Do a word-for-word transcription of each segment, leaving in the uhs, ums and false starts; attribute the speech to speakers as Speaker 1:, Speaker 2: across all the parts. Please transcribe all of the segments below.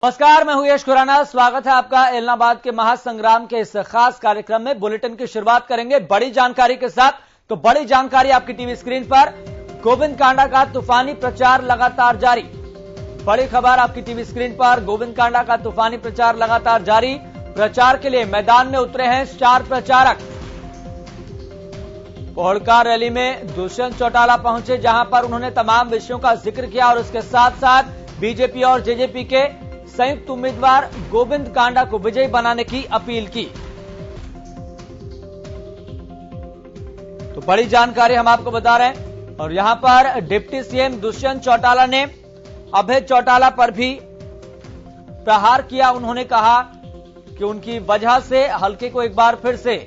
Speaker 1: नमस्कार, मैं हूं यश खुराना। स्वागत है आपका इलाहाबाद के महासंग्राम के इस खास कार्यक्रम में। बुलेटिन की शुरुआत करेंगे बड़ी जानकारी के साथ। तो बड़ी जानकारी आपकी टीवी स्क्रीन पर। गोविंद कांडा का तूफानी प्रचार लगातार जारी। बड़ी खबर आपकी टीवी स्क्रीन पर। गोविंद कांडा का तूफानी प्रचार लगातार जारी। प्रचार के लिए मैदान में उतरे हैं स्टार प्रचारक। पोहड़का रैली में दुष्यंत चौटाला पहुंचे, जहां पर उन्होंने तमाम विषयों का जिक्र किया और उसके साथ साथ बीजेपी और जेजेपी के संयुक्त उम्मीदवार गोविंद कांडा को विजयी बनाने की अपील की। तो बड़ी जानकारी हम आपको बता रहे हैं। और यहां पर डिप्टी सीएम दुष्यंत चौटाला ने अभय चौटाला पर भी प्रहार किया। उन्होंने कहा कि उनकी वजह से हलके को एक बार फिर से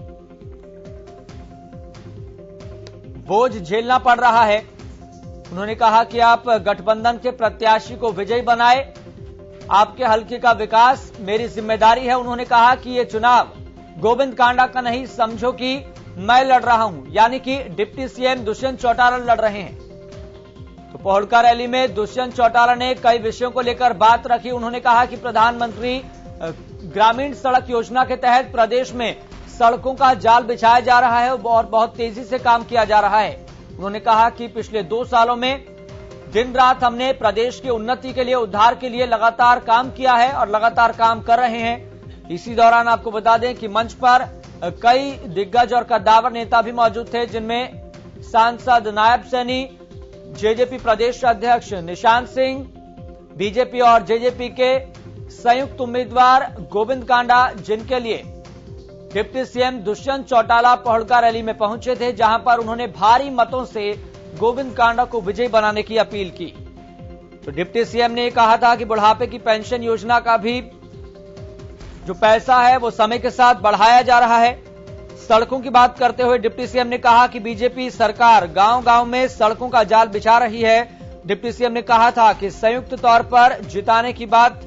Speaker 1: बोझ झेलना पड़ रहा है। उन्होंने कहा कि आप गठबंधन के प्रत्याशी को विजयी बनाए, आपके हलके का विकास मेरी जिम्मेदारी है। उन्होंने कहा कि यह चुनाव गोविंद कांडा का नहीं, समझो कि मैं लड़ रहा हूं, यानी कि डिप्टी सीएम दुष्यंत चौटाला लड़ रहे हैं। तो पोहड़का रैली में दुष्यंत चौटाला ने कई विषयों को लेकर बात रखी। उन्होंने कहा कि प्रधानमंत्री ग्रामीण सड़क योजना के तहत प्रदेश में सड़कों का जाल बिछाया जा रहा है और बहुत तेजी से काम किया जा रहा है। उन्होंने कहा कि पिछले दो सालों में दिन रात हमने प्रदेश की उन्नति के लिए, उद्धार के लिए लगातार काम किया है और लगातार काम कर रहे हैं। इसी दौरान आपको बता दें कि मंच पर कई दिग्गज और कद्दावर नेता भी मौजूद थे, जिनमें सांसद नायब सैनी, जेजेपी प्रदेश अध्यक्ष निशांत सिंह, बीजेपी और जेजेपी के संयुक्त उम्मीदवार गोविंद कांडा, जिनके लिए deputy CM Dushyant Chautala Pohadka rally में पहुंचे थे, जहां पर उन्होंने भारी मतों से गोविंद कांडा को विजयी बनाने की अपील की। तो डिप्टी सीएम ने कहा था कि बुढ़ापे की पेंशन योजना का भी जो पैसा है वो समय के साथ बढ़ाया जा रहा है। सड़कों की बात करते हुए डिप्टी सीएम ने कहा कि बीजेपी सरकार गांव गांव में सड़कों का जाल बिछा रही है। डिप्टी सीएम ने कहा था कि संयुक्त तौर पर जिताने की बात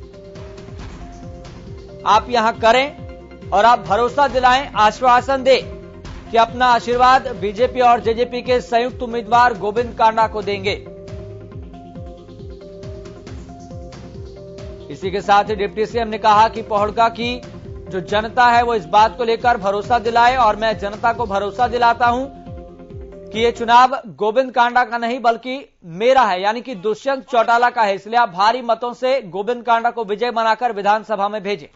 Speaker 1: आप यहां करें और आप भरोसा दिलाएं, आश्वासन दें कि अपना आशीर्वाद बीजेपी और जेजेपी के संयुक्त उम्मीदवार गोविंद कांडा को देंगे। इसी के साथ ही डिप्टी सीएम ने कहा कि पोहड़का की जो जनता है वो इस बात को लेकर भरोसा दिलाए और मैं जनता को भरोसा दिलाता हूं कि ये चुनाव गोविंद कांडा का नहीं बल्कि मेरा है, यानी कि दुष्यंत चौटाला का है। इसलिए आप भारी मतों से गोविंद कांडा को विजय बनाकर विधानसभा में भेजें।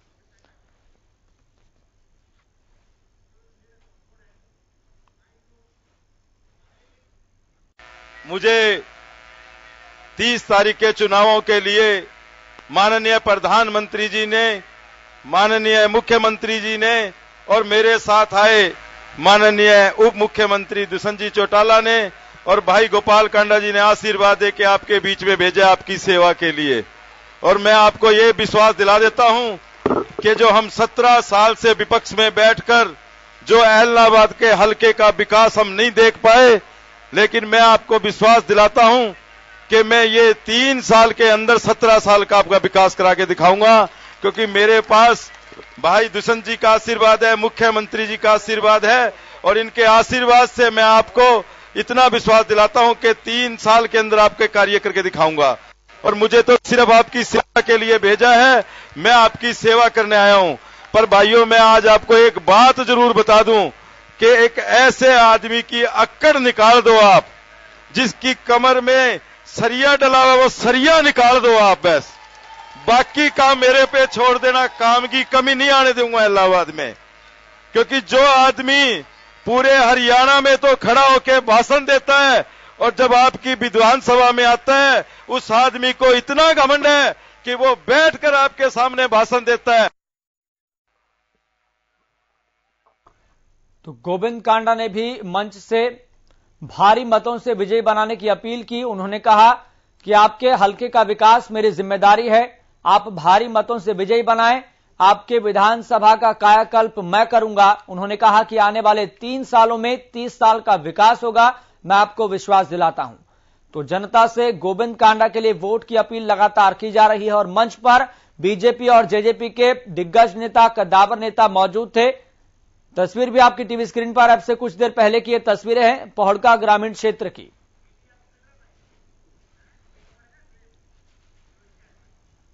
Speaker 2: मुझे तीस तारीख के चुनावों के लिए माननीय प्रधानमंत्री जी ने, माननीय मुख्यमंत्री जी ने और मेरे साथ आए माननीय उप मुख्यमंत्री दुष्यंत जी चौटाला ने और भाई गोपाल कांडा जी ने आशीर्वाद दे के आपके बीच में भेजा आपकी सेवा के लिए। और मैं आपको ये विश्वास दिला देता हूं कि जो हम सत्रह साल से विपक्ष में बैठकर जो इलाहाबाद के हलके का विकास हम नहीं देख पाए, लेकिन मैं आपको विश्वास दिलाता हूं कि मैं ये तीन साल के अंदर सत्रह साल का आपका विकास करा के दिखाऊंगा, क्योंकि मेरे पास भाई दुष्यंत जी का आशीर्वाद है, मुख्यमंत्री जी का आशीर्वाद है और इनके आशीर्वाद से मैं आपको इतना विश्वास दिलाता हूं कि तीन साल के अंदर आपके कार्य करके दिखाऊंगा। और मुझे तो सिर्फ आपकी सेवा के लिए भेजा है, मैं आपकी सेवा करने आया हूं। पर भाइयों, मैं आज आपको एक बात जरूर बता दूं कि एक ऐसे आदमी की अक्कड़ निकाल दो आप, जिसकी कमर में सरिया डला हुआ, वो सरिया निकाल दो आप बस। बाकी काम मेरे पे छोड़ देना, काम की कमी नहीं आने दूंगा इलाहाबाद में। क्योंकि जो आदमी पूरे हरियाणा में तो खड़ा होकर भाषण देता है और जब आपकी विधानसभा में आता है, उस आदमी को इतना घमंड है कि वो बैठकर आपके सामने भाषण देता है।
Speaker 1: तो गोविंद कांडा ने भी मंच से भारी मतों से विजयी बनाने की अपील की। उन्होंने कहा कि आपके हलके का विकास मेरी जिम्मेदारी है, आप भारी मतों से विजयी बनाएं, आपके विधानसभा का कायाकल्प मैं करूंगा। उन्होंने कहा कि आने वाले तीन सालों में तीस साल का विकास होगा, मैं आपको विश्वास दिलाता हूं। तो जनता से गोविंद कांडा के लिए वोट की अपील लगातार की जा रही है और मंच पर बीजेपी और जेजेपी के दिग्गज नेता, कद्दावर नेता मौजूद थे। तस्वीर भी आपकी टीवी स्क्रीन पर अब से कुछ देर पहले की ये तस्वीरें हैं पोहड़का ग्रामीण क्षेत्र की।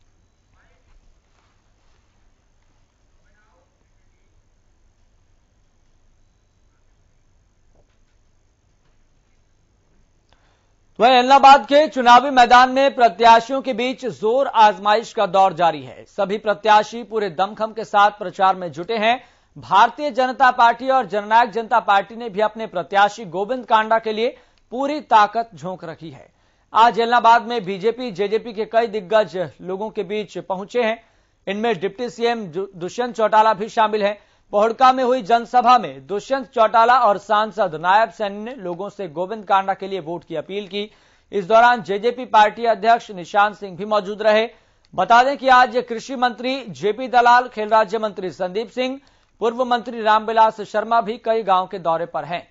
Speaker 1: वहीं इलाहाबाद के चुनावी मैदान में प्रत्याशियों के बीच जोर आजमाइश का दौर जारी है। सभी प्रत्याशी पूरे दमखम के साथ प्रचार में जुटे हैं। भारतीय जनता पार्टी और जननायक जनता पार्टी ने भी अपने प्रत्याशी गोविंद कांडा के लिए पूरी ताकत झोंक रखी है। आज इलाहाबाद में बीजेपी जेजेपी के कई दिग्गज लोगों के बीच पहुंचे हैं। इनमें डिप्टी सीएम दुष्यंत चौटाला भी शामिल हैं। पोहड़का में हुई जनसभा में दुष्यंत चौटाला और सांसद नायब सैनी ने लोगों से गोविंद कांडा के लिए वोट की अपील की। इस दौरान जेजेपी पार्टी अध्यक्ष निशांत सिंह भी मौजूद रहे। बता दें कि आज कृषि मंत्री जेपी दलाल, खेल राज्य मंत्री संदीप सिंह, पूर्व मंत्री रामविलास शर्मा भी कई गांव के दौरे पर हैं।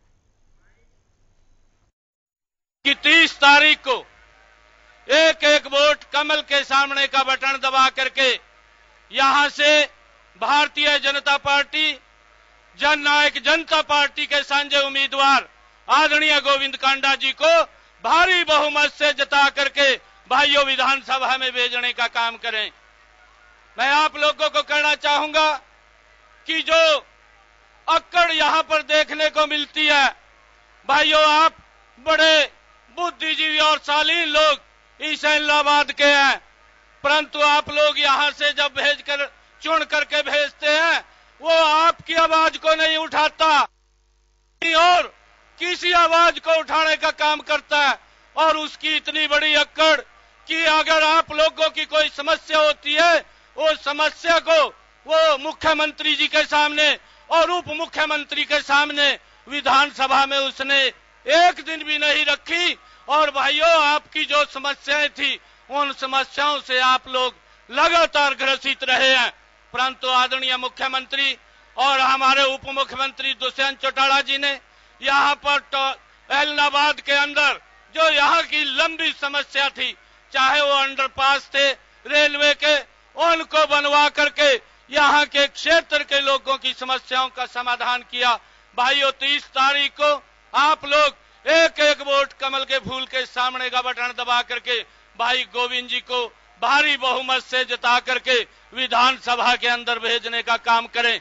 Speaker 3: कि तीस तारीख को एक एक वोट कमल के सामने का बटन दबा करके यहां से भारतीय जनता पार्टी, जननायक जनता पार्टी के साझे उम्मीदवार आदरणीय गोविंद कांडा जी को भारी बहुमत से जिता करके भाइयों विधानसभा में भेजने का काम करें। मैं आप लोगों को कहना चाहूंगा कि जो अक्कड़ यहां पर देखने को मिलती है, भाइयों आप बड़े बुद्धिजीवी और शालीन लोग इस इलाहाबाद के हैं, परंतु आप लोग यहां से जब भेजकर चुन करके भेजते हैं वो आपकी आवाज को नहीं उठाता और किसी आवाज को उठाने का काम करता है। और उसकी इतनी बड़ी अक्कड़ कि अगर आप लोगों की कोई समस्या होती है वो समस्या को वो मुख्यमंत्री जी के सामने और उप मुख्यमंत्री के सामने विधानसभा में उसने एक दिन भी नहीं रखी। और भाइयों आपकी जो समस्याएं थी उन समस्याओं से आप लोग लगातार ग्रसित रहे हैं, परंतु आदरणीय मुख्यमंत्री और हमारे उप मुख्यमंत्री दुष्यंत चौटाला जी ने यहां पर इलाहाबाद के अंदर जो यहां की लंबी समस्या थी, चाहे वो अंडरपास थे रेलवे के, उनको बनवा करके यहां के क्षेत्र के लोगों की समस्याओं का समाधान किया। भाइयों तीस तारीख को आप लोग एक एक वोट कमल के फूल के सामने का बटन दबा करके भाई गोविंद जी को भारी बहुमत से जिता करके विधानसभा के अंदर भेजने का काम करें।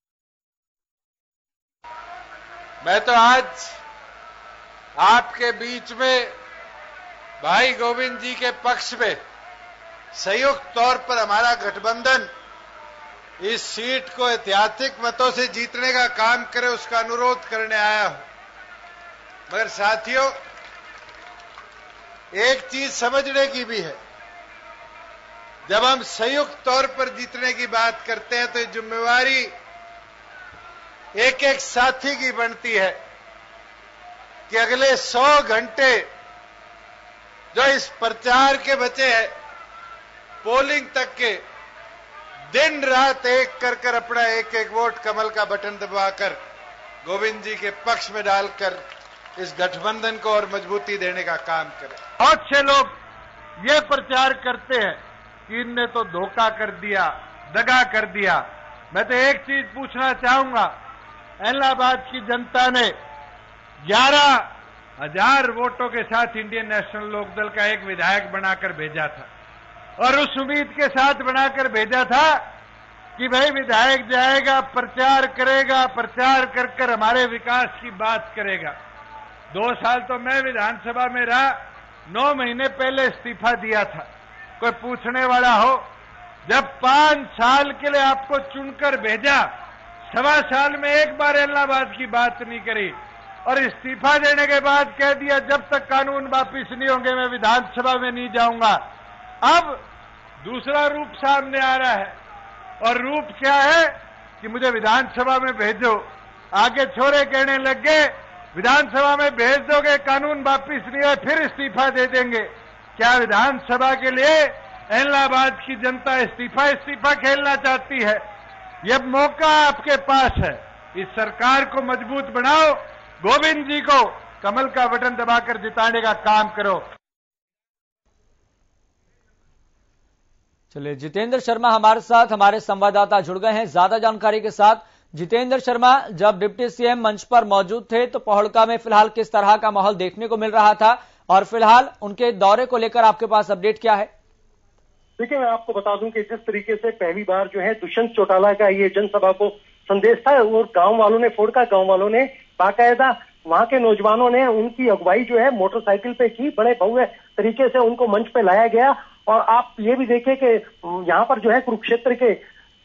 Speaker 4: मैं तो आज आपके बीच में भाई गोविंद जी के पक्ष में संयुक्त तौर पर हमारा गठबंधन इस सीट को ऐतिहासिक मतों से जीतने का काम करे उसका अनुरोध करने आया हूं। मगर साथियों एक चीज समझने की भी है, जब हम संयुक्त तौर पर जीतने की बात करते हैं तो ये जिम्मेवारी एक एक साथी की बनती है कि अगले सौ घंटे जो इस प्रचार के बचे हैं पोलिंग तक के, दिन रात एक कर कर अपना एक एक वोट कमल का बटन दबाकर गोविंद जी के पक्ष में डालकर इस गठबंधन को और मजबूती देने का काम करें।
Speaker 5: बहुत से लोग ये प्रचार करते हैं कि इनने तो धोखा कर दिया, दगा कर दिया। मैं तो एक चीज पूछना चाहूंगा, इलाहाबाद की जनता ने ग्यारह हजार वोटों के साथ इंडियन नेशनल लोकदल का एक विधायक बनाकर भेजा था और उस उम्मीद के साथ बनाकर भेजा था कि भाई विधायक जाएगा, प्रचार करेगा, प्रचार कर कर हमारे विकास की बात करेगा। दो साल तो मैं विधानसभा में रहा, नौ महीने पहले इस्तीफा दिया था। कोई पूछने वाला हो, जब पांच साल के लिए आपको चुनकर भेजा, सवा साल में एक बार इलाहाबाद की बात नहीं करी और इस्तीफा देने के बाद कह दिया जब तक कानून वापिस नहीं होंगे मैं विधानसभा में नहीं जाऊंगा। अब दूसरा रूप सामने आ रहा है और रूप क्या है कि मुझे विधानसभा में भेजो। आगे छोरे कहने लग गए विधानसभा में भेज दोगे, कानून वापिस नहीं है, फिर इस्तीफा दे देंगे। क्या विधानसभा के लिए इलाहाबाद की जनता इस्तीफा इस्तीफा खेलना चाहती है? यह मौका आपके पास है, इस सरकार को मजबूत बनाओ, गोविंद जी को कमल का बटन दबाकर जिताने का काम करो।
Speaker 1: चलिए, जितेंद्र शर्मा हमारे साथ, हमारे संवाददाता जुड़ गए हैं ज्यादा जानकारी के साथ। जितेंद्र शर्मा, जब डिप्टी सीएम मंच पर मौजूद थे तो पोहड़का में फिलहाल किस तरह का माहौल देखने को मिल रहा था और फिलहाल उनके दौरे को लेकर आपके पास अपडेट क्या है?
Speaker 6: देखिए, मैं आपको बता दूं कि जिस तरीके से पहली बार जो है दुष्यंत चौटाला का ये जनसभा को संदेश था और गांव वालों ने, फोड़का गांव वालों ने बाकायदा वहां के नौजवानों ने उनकी अगुवाई जो है मोटरसाइकिल पे की, बड़े भव्य तरीके से उनको मंच पे लाया गया। और आप ये भी देखें कि यहाँ पर जो है कुरुक्षेत्र के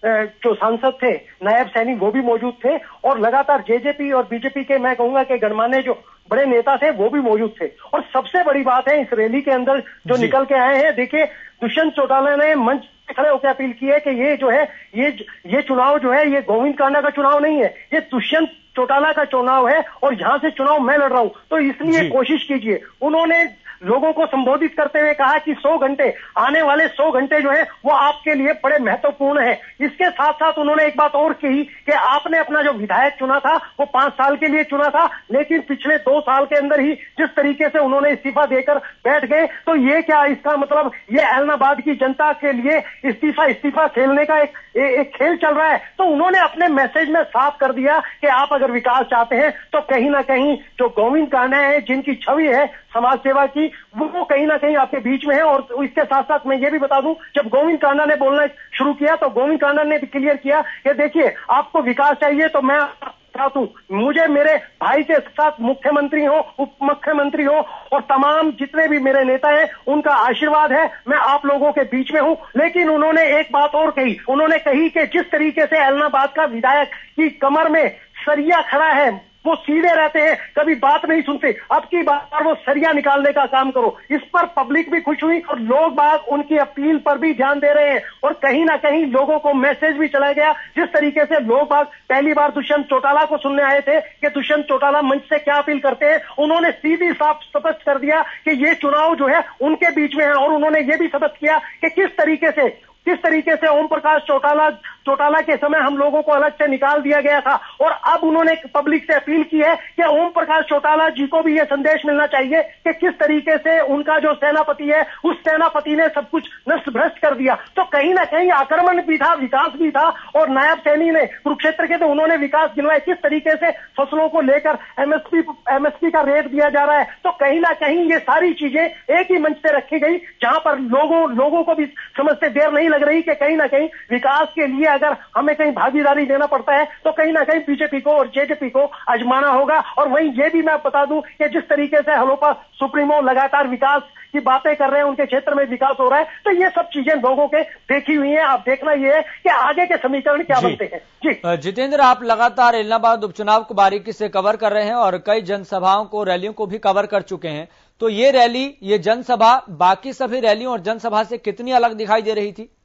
Speaker 6: जो सांसद थे, नायब सैनी, वो भी मौजूद थे और लगातार जेजेपी और बीजेपी के, मैं कहूंगा कि गणमान्य जो बड़े नेता थे वो भी मौजूद थे। और सबसे बड़ी बात है इस रैली के अंदर जो निकल के आए हैं, देखिए दुष्यंत चौटाला ने मंच पे खड़े होकर अपील की है कि ये जो है ये ये चुनाव जो है ये गोविंद कांडा का चुनाव नहीं है, ये दुष्यंत चौटाला का चुनाव है और यहाँ से चुनाव मैं लड़ रहा हूँ, तो इसलिए कोशिश कीजिए। उन्होंने लोगों को संबोधित करते हुए कहा कि सौ घंटे, आने वाले सौ घंटे जो है वो आपके लिए बड़े महत्वपूर्ण है। इसके साथ साथ उन्होंने एक बात और कही कि आपने अपना जो विधायक चुना था वो पांच साल के लिए चुना था, लेकिन पिछले दो साल के अंदर ही जिस तरीके से उन्होंने इस्तीफा देकर बैठ गए, तो ये क्या, इसका मतलब ये ऐलनाबाद की जनता के लिए इस्तीफा इस्तीफा खेलने का एक, एक खेल चल रहा है। तो उन्होंने अपने मैसेज में साफ कर दिया कि आप अगर विकास चाहते हैं तो कहीं ना कहीं जो गोविंद कांडा है, जिनकी छवि है समाज सेवा की, वो कहीं ना कहीं आपके बीच में है। और इसके साथ साथ मैं ये भी बता दूं, जब गोविंद कांडा ने बोलना शुरू किया तो गोविंद कांडा ने भी क्लियर किया कि देखिए आपको विकास चाहिए तो मैं साथ हूं, मुझे मेरे भाई के साथ मुख्यमंत्री हो, उप मुख्यमंत्री हो और तमाम जितने भी मेरे नेता हैं उनका आशीर्वाद है, मैं आप लोगों के बीच में हूं। लेकिन उन्होंने एक बात और कही, उन्होंने कही कि जिस तरीके से ऐलनाबाद का विधायक की कमर में सरिया खड़ा है, वो सीधे रहते हैं, कभी बात नहीं सुनते, अब की बार वो सरिया निकालने का काम करो। इस पर पब्लिक भी खुश हुई और लोग बाग उनकी अपील पर भी ध्यान दे रहे हैं और कहीं ना कहीं लोगों को मैसेज भी चला गया। जिस तरीके से लोग बाग पहली बार दुष्यंत चौटाला को सुनने आए थे कि दुष्यंत चौटाला मंच से क्या अपील करते हैं, उन्होंने सीधी साफ स्पष्ट कर दिया कि ये चुनाव जो है उनके बीच में है। और उन्होंने ये भी स्पष्ट किया कि किस तरीके से किस तरीके से ओम प्रकाश चौटाला चौटाला के समय हम लोगों को अलग से निकाल दिया गया था। और अब उन्होंने पब्लिक से अपील की है कि ओम प्रकाश चौटाला जी को भी यह संदेश मिलना चाहिए कि किस तरीके से उनका जो सेनापति है, उस सेनापति ने सब कुछ नष्ट भ्रष्ट कर दिया। तो कहीं ना कहीं आक्रमण भी था, विकास भी था। और नायब सैनी ने कुरुक्षेत्र के, तो उन्होंने विकास गिनवाए, किस तरीके से फसलों को लेकर एमएसपी एमएसपी का रेट दिया जा रहा है। तो कहीं ना कहीं ये सारी चीजें एक ही मंच पे रखी गई, जहां पर लोगों लोगों को भी समझते देर नहीं लग रही कि कहीं ना कहीं विकास के लिए अगर हमें कहीं भागीदारी देना पड़ता है तो कहीं ना कहीं बीजेपी को और जेजेपी को आजमाना होगा। और वहीं ये भी मैं बता दूं कि जिस तरीके से हलोपा सुप्रीमो लगातार विकास की बातें कर रहे हैं, उनके क्षेत्र में विकास हो रहा है, तो ये सब चीजें लोगों के देखी हुई हैं। आप देखना ये है कि आगे के समीकरण क्या बनते हैं। जी
Speaker 1: जितेंद्र, आप लगातार ऐलनाबाद उपचुनाव को बारीकी से कवर कर रहे हैं और कई जनसभाओं को, रैलियों को भी कवर कर चुके हैं, तो ये रैली, ये जनसभा बाकी सभी रैलियों और जनसभा से कितनी अलग दिखाई दे रही थी?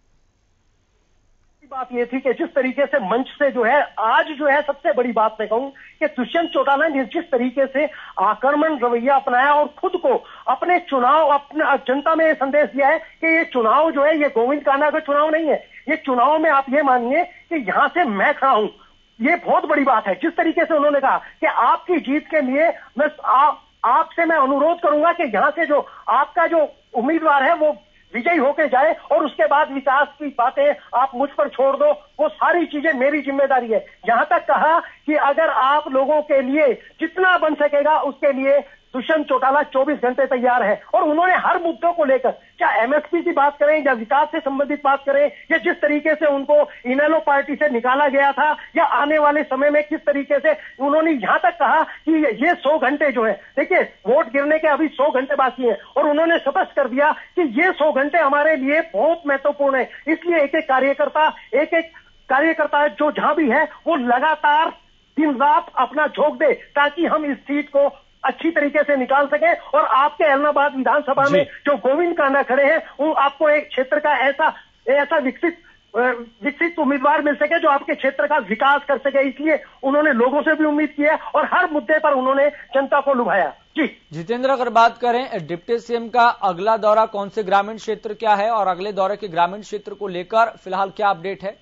Speaker 6: बात ये थी कि जिस तरीके से मंच से जो है आज जो है सबसे बड़ी बात मैं कहूं कि दुष्यंत चौटाला ने जिस तरीके से आक्रमण रवैया अपनाया और खुद को अपने चुनाव, अपने जनता में संदेश दिया है कि ये चुनाव जो है ये गोविंद कांडा का चुनाव नहीं है, ये चुनाव में आप ये मानिए कि यहां से मैं खड़ा हूं। ये बहुत बड़ी बात है। जिस तरीके से उन्होंने कहा कि आपकी जीत के लिए मैं आप, आपसे मैं अनुरोध करूंगा कि यहां से जो आपका जो उम्मीदवार है वो विजयी होके जाए और उसके बाद विकास की बातें आप मुझ पर छोड़ दो, वो सारी चीजें मेरी जिम्मेदारी है। यहां तक कहा कि अगर आप लोगों के लिए जितना बन सकेगा उसके लिए दुष्यंत चौटाला चौबीस घंटे तैयार है। और उन्होंने हर मुद्दों को लेकर, चाहे एमएसपी की बात करें या विकास से संबंधित बात करें या जिस तरीके से उनको इनेलो पार्टी से निकाला गया था या आने वाले समय में किस तरीके से, उन्होंने यहां तक कहा कि ये सौ घंटे जो है, देखिए वोट गिरने के अभी सौ घंटे बाकी हैं और उन्होंने स्पष्ट कर दिया कि ये सौ घंटे हमारे लिए बहुत महत्वपूर्ण है। इसलिए एक एक कार्यकर्ता एक एक कार्यकर्ता जो जहां भी है वो लगातार दिन रात अपना झोंक दे ताकि हम इस सीट को अच्छी तरीके से निकाल सके। और आपके ऐलनाबाद विधानसभा में जो गोविंद कांडा खड़े हैं, वो आपको एक क्षेत्र का ऐसा ऐसा विकसित विकसित उम्मीदवार मिल सके जो आपके क्षेत्र का विकास कर सके। इसलिए उन्होंने लोगों से भी उम्मीद की है और हर मुद्दे पर उन्होंने जनता को लुभाया। जी
Speaker 1: जितेंद्र, अगर बात करें डिप्टी सीएम का अगला दौरा कौन से ग्रामीण क्षेत्र क्या है और अगले दौरे के ग्रामीण क्षेत्र को लेकर फिलहाल क्या अपडेट है?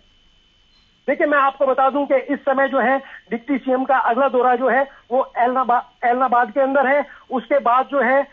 Speaker 6: देखिए मैं आपको बता दूं कि इस समय जो है डिप्टी सीएम का अगला दौरा जो है वो ऐलनाबाद ऐलनाबाद के अंदर है। उसके बाद जो है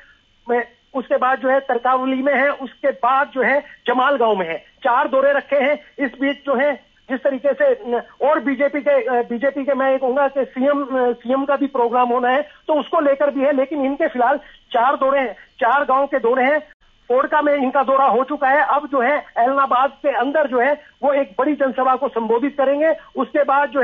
Speaker 6: उसके बाद जो है तरकावली में है, उसके बाद जो है जमाल गांव में है। चार दौरे रखे हैं। इस बीच जो है जिस तरीके से और बीजेपी के बीजेपी के मैं ये कहूंगा कि सीएम सीएम का भी प्रोग्राम होना है तो उसको लेकर भी है। लेकिन इनके फिलहाल चार दौरे हैं, चार गांव के दौरे हैं। कोड़का में इनका दौरा हो चुका है। अब जो है ऐलनाबाद के अंदर जो है वो एक बड़ी जनसभा को संबोधित करेंगे। उसके बाद जो है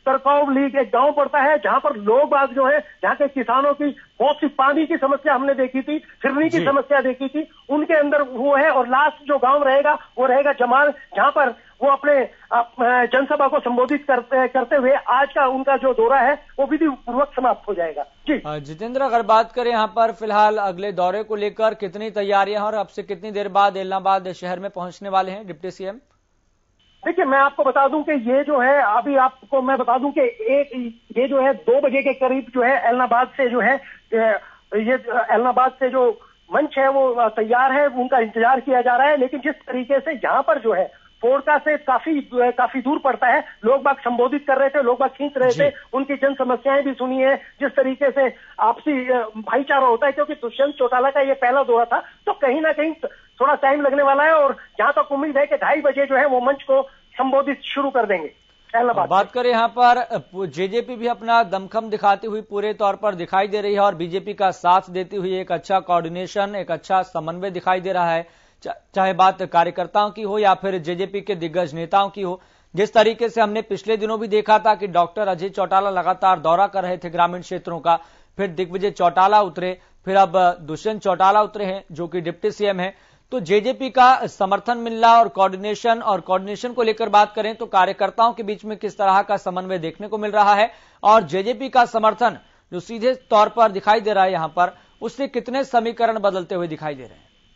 Speaker 6: करकौव लीग एक गांव पड़ता है जहां पर लोग बाग जो है, जहां के किसानों की बहुत सी पानी की समस्या हमने देखी थी, फिरनी की समस्या देखी थी, उनके अंदर वो है। और लास्ट जो गांव रहेगा वो रहेगा जमाल, जहां पर वो अपने जनसभा को संबोधित करते करते हुए आज का उनका जो दौरा है वो विधि पूर्वक समाप्त हो जाएगा। जी
Speaker 1: जितेंद्र, अगर बात करें यहाँ पर फिलहाल अगले दौरे को लेकर कितनी तैयारियां और अब से कितनी देर बाद एलनाबाद शहर में पहुंचने वाले हैं डिप्टी सीएम?
Speaker 6: देखिए, मैं आपको बता दूं कि ये जो है, अभी आपको मैं बता दूं कि एक ये जो है दो बजे के करीब जो है एलनाबाद से जो है ये एलनाबाद से जो मंच है वो तैयार है, उनका इंतजार किया जा रहा है। लेकिन जिस तरीके से यहाँ पर जो है पोड़का से काफी काफी दूर पड़ता है, लोग बाग संबोधित कर रहे थे, लोग बाग खींच रहे थे, उनकी जन समस्याएं भी सुनी है, जिस तरीके से आपसी भाईचारा होता है। क्योंकि दुष्यंत चौटाला का ये पहला दौरा था, तो कहीं ना कहीं थोड़ा टाइम लगने वाला है और जहां तक उम्मीद है कि ढाई बजे जो है वो मंच को संबोधित शुरू कर देंगे।
Speaker 1: बात करें यहाँ पर जेजेपी भी अपना दमखम दिखाती हुई पूरे तौर पर दिखाई दे रही है और बीजेपी का साथ देती हुई एक अच्छा कोऑर्डिनेशन, एक अच्छा समन्वय दिखाई दे रहा है, चाहे बात कार्यकर्ताओं की हो या फिर जेजेपी के दिग्गज नेताओं की हो। जिस तरीके से हमने पिछले दिनों भी देखा था कि डॉक्टर अजय चौटाला लगातार दौरा कर रहे थे ग्रामीण क्षेत्रों का, फिर दिग्विजय चौटाला उतरे, फिर अब दुष्यंत चौटाला उतरे हैं जो कि डिप्टी सीएम है। तो जेजेपी का समर्थन मिलना और कोऑर्डिनेशन और कोऑर्डिनेशन को लेकर बात करें तो कार्यकर्ताओं के बीच में किस तरह का समन्वय देखने को मिल रहा है और जेजेपी का समर्थन जो सीधे तौर पर दिखाई दे रहा है यहां पर, उससे कितने समीकरण बदलते हुए दिखाई दे रहे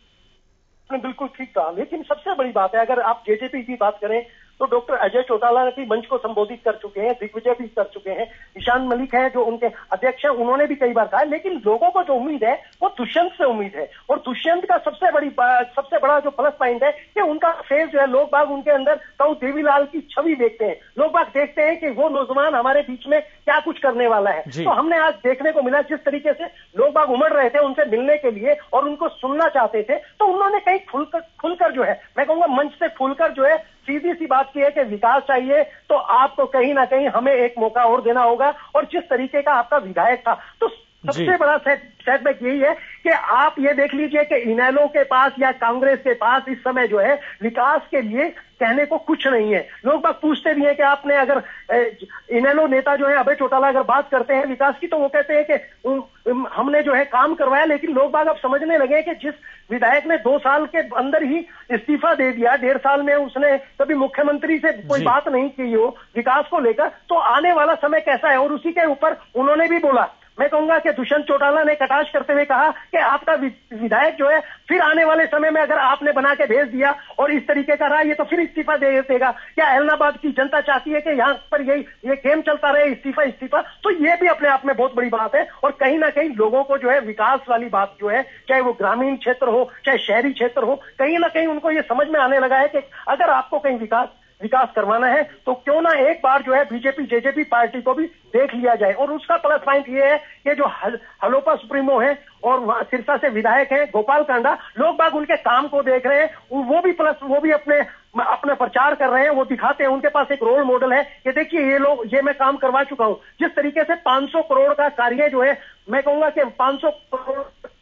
Speaker 1: हैं?
Speaker 6: बिल्कुल ठीक कहा, लेकिन सबसे बड़ी बात है, अगर आप जेजेपी की बात करें तो डॉक्टर अजय चौटाला भी मंच को संबोधित कर चुके हैं, दिग्विजय भी कर चुके हैं, ईशान मलिक है जो उनके अध्यक्ष हैं, उन्होंने भी कई बार कहा। लेकिन लोगों को जो उम्मीद है वो दुष्यंत से उम्मीद है और दुष्यंत का सबसे बड़ी सबसे बड़ा जो प्लस पॉइंट है कि उनका फेस जो है, लोग बाग उनके अंदर तो देवीलाल की छवि देखते हैं, लोग बाग देखते हैं कि वो नौजवान हमारे बीच में क्या कुछ करने वाला है। तो हमने आज देखने को मिला जिस तरीके से लोग बाग उमड़ रहे थे उनसे मिलने के लिए और उनको सुनना चाहते थे, तो उन्होंने कहीं खुलकर खुलकर जो है, मैं कहूंगा मंच से खुलकर जो है सीधी सी बात की है कि विकास चाहिए तो आपको कहीं ना कहीं हमें एक मौका और देना होगा। और जिस तरीके का आपका विधायक था, तो सबसे बड़ा सेटबैक यही है कि आप ये देख लीजिए कि इनेलो के पास या कांग्रेस के पास इस समय जो है विकास के लिए कहने को कुछ नहीं है। लोग बात पूछते भी हैं कि आपने अगर इनेलो नेता जो है अभय चौटाला अगर बात करते हैं विकास की तो वो कहते हैं कि हमने जो है काम करवाया, लेकिन लोग बाग अब समझने लगे कि जिस विधायक ने दो साल के अंदर ही इस्तीफा दे दिया, डेढ़ साल में उसने कभी मुख्यमंत्री से कोई बात नहीं की हो विकास को लेकर, तो आने वाला समय कैसा है। और उसी के ऊपर उन्होंने भी बोला, मैं कहूंगा कि दुष्यंत चौटाला ने कटाक्ष करते हुए कहा कि आपका विधायक जो है फिर आने वाले समय में अगर आपने बना के भेज दिया और इस तरीके का रहा ये तो फिर इस्तीफा दे देगा। क्या एलनाबाद की जनता चाहती है कि यहाँ पर यही ये गेम चलता रहे, इस्तीफा इस्तीफा? तो ये भी अपने आप में बहुत बड़ी बात है। और कहीं ना कहीं लोगों को जो है विकास वाली बात जो है, चाहे वो ग्रामीण क्षेत्र हो चाहे शहरी क्षेत्र हो, कहीं ना कहीं उनको ये समझ में आने लगा है कि अगर आपको कहीं विकास विकास करवाना है तो क्यों ना एक बार जो है बीजेपी जेजेपी पार्टी को भी देख लिया जाए। और उसका प्लस पॉइंट ये है कि जो हल, हलोपा सुप्रीमो है और सिरसा से विधायक हैं गोपाल कांडा, लोग बाग उनके काम को देख रहे हैं, वो भी प्लस वो भी अपने अपना प्रचार कर रहे हैं, वो दिखाते हैं, उनके पास एक रोल मॉडल है कि देखिए ये लोग ये मैं काम करवा चुका हूं। जिस तरीके से पांच सौ करोड़ का कार्य जो है, मैं कहूंगा कि पांच सौ करोड़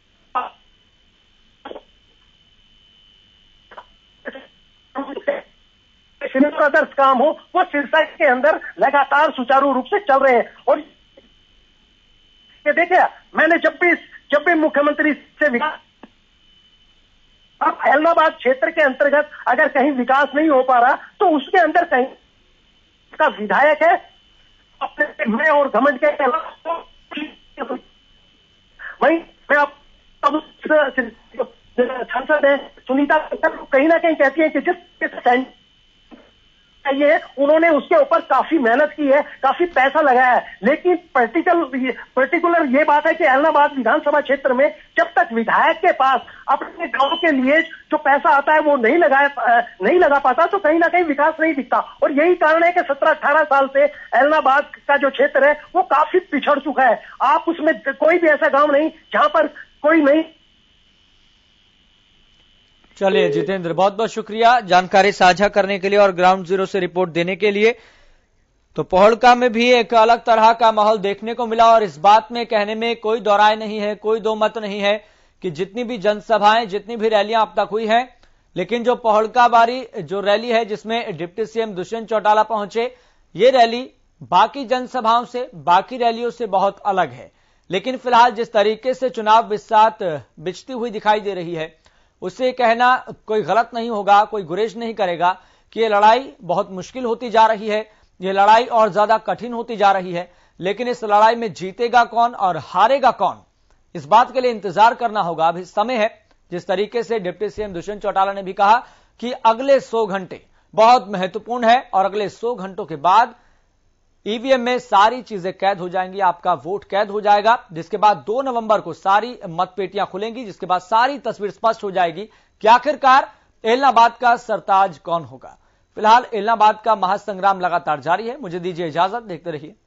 Speaker 6: आदर्श काम हो वो सिरसा के अंदर लगातार सुचारू रूप से चल रहे हैं। और ये देखिए, मैंने जब भी जब भी मुख्यमंत्री से विकास, अब एलनाबाद क्षेत्र के अंतर्गत अगर कहीं विकास नहीं हो पा रहा तो उसके अंदर कहीं का विधायक है अपने मैं और घमंड के वहीं मैं आप सांसद है सुनीता कहीं ना कहीं कहती है कि जिस ये है उन्होंने उसके ऊपर काफी मेहनत की है, काफी पैसा लगाया है। लेकिन पर्टिकुलर पर्टिकुलर ये बात है कि एलनाबाद विधानसभा क्षेत्र में जब तक विधायक के पास अपने गांव के लिए जो पैसा आता है वो नहीं लगाया नहीं लगा पाता तो कहीं ना कहीं विकास नहीं दिखता। और यही कारण है कि सत्रह अठारह साल से एलनाबाद का जो क्षेत्र है वो काफी पिछड़ चुका है। आप उसमें कोई भी ऐसा गाँव नहीं जहां पर कोई नहीं।
Speaker 1: चलिए जितेंद्र, बहुत बहुत शुक्रिया जानकारी साझा करने के लिए और ग्राउंड जीरो से रिपोर्ट देने के लिए। तो पोहड़का में भी एक अलग तरह का माहौल देखने को मिला और इस बात में कहने में कोई दो राय नहीं है, कोई दो मत नहीं है कि जितनी भी जनसभाएं जितनी भी रैलियां अब तक हुई हैं, लेकिन जो पोहड़का बारी जो रैली है जिसमें डिप्टी सीएम दुष्यंत चौटाला पहुंचे, ये रैली बाकी जनसभाओं से, बाकी रैलियों से बहुत अलग है। लेकिन फिलहाल जिस तरीके से चुनाव बिसात बिछती हुई दिखाई दे रही है, उससे कहना कोई गलत नहीं होगा, कोई गुरेज नहीं करेगा कि यह लड़ाई बहुत मुश्किल होती जा रही है, यह लड़ाई और ज्यादा कठिन होती जा रही है। लेकिन इस लड़ाई में जीतेगा कौन और हारेगा कौन, इस बात के लिए इंतजार करना होगा। अभी समय है। जिस तरीके से डिप्टी सीएम दुष्यंत चौटाला ने भी कहा कि अगले सौ घंटे बहुत महत्वपूर्ण है और अगले सौ घंटों के बाद ईवीएम में सारी चीजें कैद हो जाएंगी, आपका वोट कैद हो जाएगा, जिसके बाद दो नवंबर को सारी मतपेटियां खुलेंगी, जिसके बाद सारी तस्वीर स्पष्ट हो जाएगी कि आखिरकार एलनाबाद का सरताज कौन होगा। फिलहाल एलनाबाद का महासंग्राम लगातार जारी है। मुझे दीजिए इजाजत, देखते रहिए